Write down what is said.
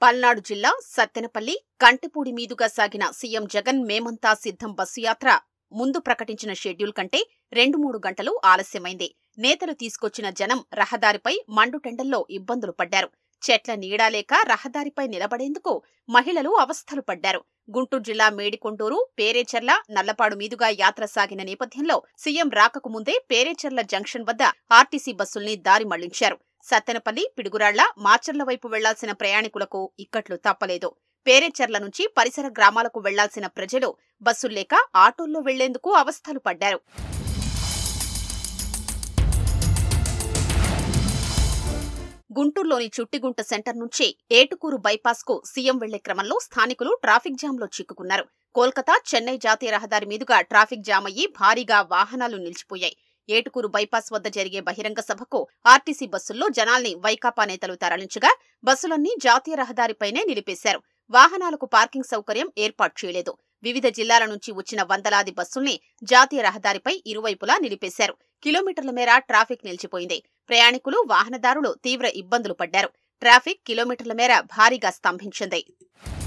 పల్నాడు జిల్లా సత్తెనపల్లి కంటెపూడి మీదుగా సాగిన సీఎం జగన్ మేమంతా సిద్ధం బస్సు యాత్ర ముందు ప్రకటించిన షెడ్యూల్ కంటే 2-3 గంటలు ఆలస్యమైంది. నేతలు తీసుకొచ్చిన జనం రహదారిపై మండుటెండల్లో ఇబ్బందులు పడ్డారు. చెట్ల నీడాలేక రహదారిపై నిలబడేందుకు మహిళలు అవస్థలు పడ్డారు. గుంటూరు జిల్లా మేడికొండూరు, పేరేచెర్ల, నల్లపాడు మీదుగా యాత్ర సాగిన నేపథ్యంలో సీఎం రాకకు ముందే పేరేచెర్ల జంక్షన్ వద్ద ఆర్టీసీ బస్సుల్ని దారి మళ్లించారు. సత్తెనపల్లి, పిడుగురాళ్ల, మాచర్ల వైపు వెళ్లాల్సిన ప్రయాణికులకు ఇక్కట్లు తప్పలేదు. పేరేచెర్ల నుంచి పరిసర గ్రామాలకు వెళ్లాల్సిన ప్రజలు బస్సుల్లేక ఆటోల్లో వెళ్లేందుకు అవస్థలు పడ్డారు. గుంటూరులోని చుట్టిగుంట సెంటర్ నుంచి ఏటుకూరు బైపాస్కు సీఎం వెళ్లే క్రమంలో స్థానికులు ట్రాఫిక్ జామ్లో చిక్కుకున్నారు. కోల్కతా, చెన్నై జాతీయ రహదారి మీదుగా ట్రాఫిక్ జామ్ అయ్యి భారీగా వాహనాలు నిలిచిపోయాయి. ఏటుకూరు బైపాస్ వద్ద జరిగే బహిరంగ సభకు ఆర్టీసీ బస్సుల్లో జనాల్ని వైకాపా నేతలు తరలించగా బస్సులన్నీ జాతీయ రహదారిపైనే నిలిపేశారు. వాహనాలకు పార్కింగ్ సౌకర్యం ఏర్పాటు చేయలేదు. వివిధ జిల్లాల నుంచి వచ్చిన వందలాది బస్సుల్ని జాతీయ రహదారిపై ఇరువైపులా నిలిపేశారు. కిలోమీటర్ల మేర ట్రాఫిక్ నిలిచిపోయింది. ప్రయాణికులు, వాహనదారులు తీవ్ర ఇబ్బందులు పడ్డారు. ట్రాఫిక్ కిలోమీటర్ల మేర భారీగా స్తంభించింది.